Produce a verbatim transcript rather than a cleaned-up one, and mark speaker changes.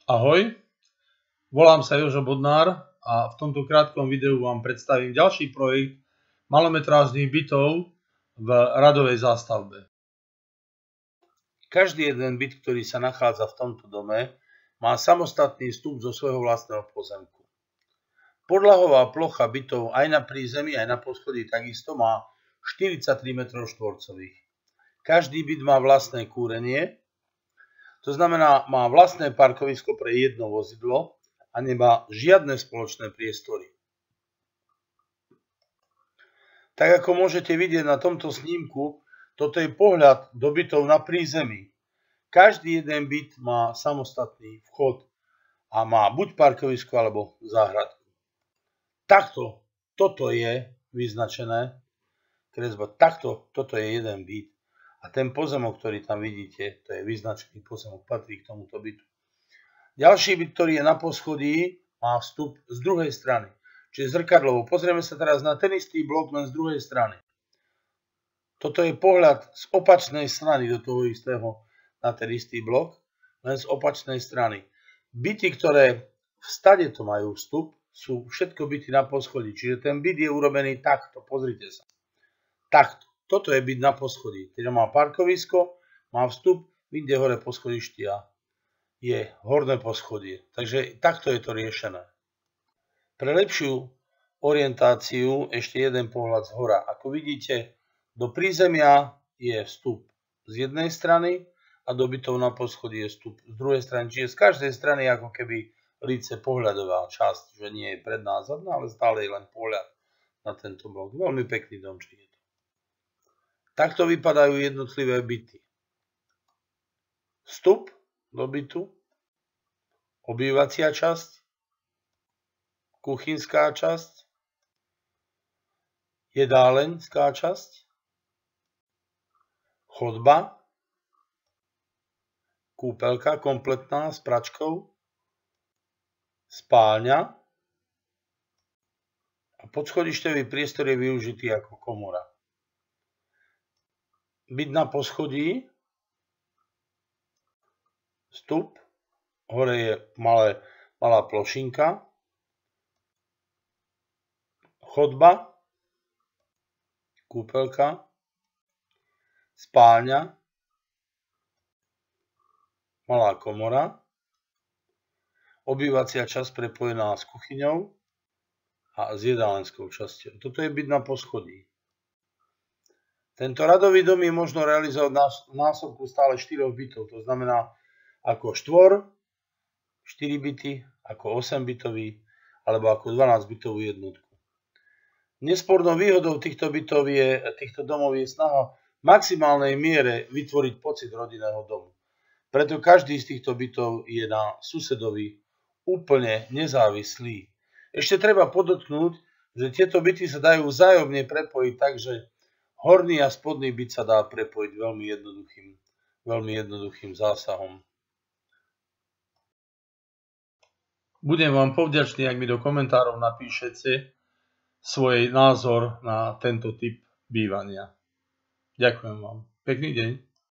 Speaker 1: Ahoj, volám sa Jožo Bodnár a v tomto krátkom videu vám predstavím ďalší projekt malometrážnych bytov v radovej zástavbe. Každý jeden byt, ktorý sa nachádza v tomto dome, má samostatný vstup zo svojho vlastného pozemku. Podlahová plocha bytov aj na prízemí, aj na poschodí takisto má štyridsaťtri metrov štvorcových. Každý byt má vlastné kúrenie, to znamená, má vlastné parkovisko pre jedno vozidlo a nemá žiadne spoločné priestory. Tak ako môžete vidieť na tomto snímku, toto je pohľad do bytov na prízemí. Každý jeden byt má samostatný vchod a má buď parkovisko alebo záhradku. Takto, toto je vyznačené kresba, takto, toto je jeden byt. A ten pozemok, ktorý tam vidíte, to je vyznačený pozemok, patrí k tomuto bytu. Ďalší byt, ktorý je na poschodí, má vstup z druhej strany, čiže zrkadlovo. Pozrieme sa teraz na ten istý blok, len z druhej strany. Toto je pohľad z opačnej strany do toho istého, na ten istý blok, len z opačnej strany. Byty, ktoré v stade to majú vstup, sú všetko byty na poschodí, čiže ten byt je urobený takto, pozrite sa. Takto. Toto je byt na poschodí, teda má parkovisko, má vstup, inde hore poschodištia je horné poschodie. Takže takto je to riešené. Pre lepšiu orientáciu ešte jeden pohľad z hora. Ako vidíte, do prízemia je vstup z jednej strany a do bytov na poschodí je vstup z druhej strany. Čiže z každej strany ako keby líce pohľadová časť, že nie je predná a zadná, ale stále je len pohľad na tento blok. Veľmi pekný domček je to. Takto vypadajú jednotlivé byty. Vstup do bytu, obývacia časť, kuchynská časť, jedáleňská časť, chodba, kúpeľka kompletná s pračkou, spálňa a podschodišťový priestor je využitý ako komora. Byt na poschodí, vstup, hore je malé, malá plošinka, chodba, kúpeľka, spálňa, malá komora, obývacia časť prepojená s kuchyňou a s jedálenskou časťou. Toto je byt na poschodí. Tento radový dom je možno realizovať v násobku stále štyroch bytov, to znamená ako štvor, štyri byty, ako osem bytový, alebo ako dvanásť bytovú jednotku. Nespornou výhodou týchto bytov je, týchto domov je snaha v maximálnej miere vytvoriť pocit rodinného domu. Preto každý z týchto bytov je na susedovi úplne nezávislý. Ešte treba podotknúť, že tieto byty sa dajú vzájomne prepojiť tak, že horný a spodný byt sa dá prepojiť veľmi jednoduchým, veľmi jednoduchým zásahom. Budem vám povďačný, ak mi do komentárov napíšete svoj názor na tento typ bývania. Ďakujem vám. Pekný deň.